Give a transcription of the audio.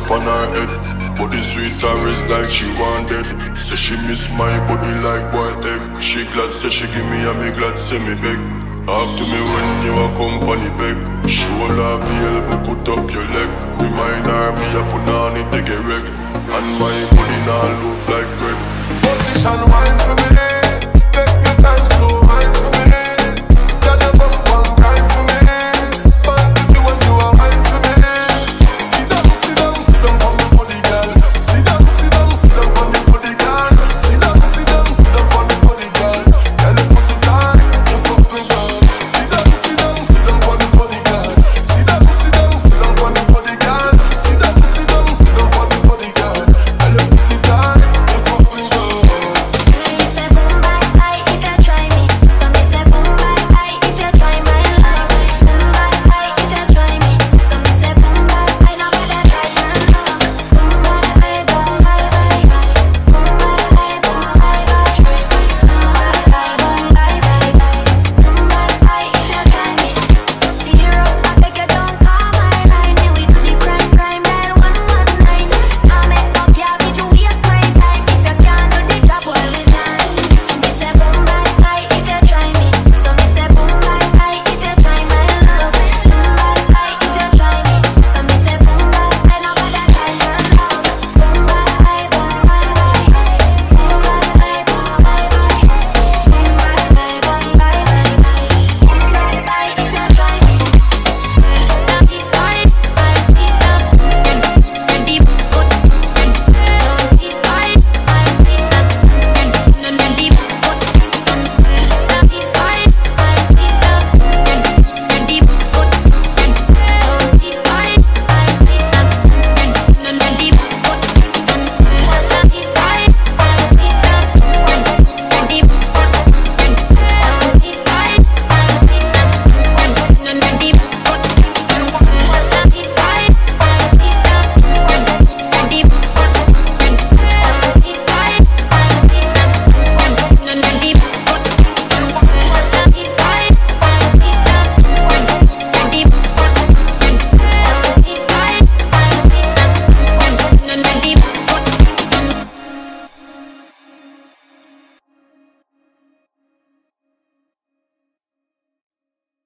up on her head. Body sweet her is like she wanted. Say she miss my body like boiled egg. She glad say she give me and me glad say me beg. Talk to me when you a company beg. Show love but put up your leg. Remind her me I put on it take a wreck. And my body now look like bread. Position wine for me, take your time slow wine.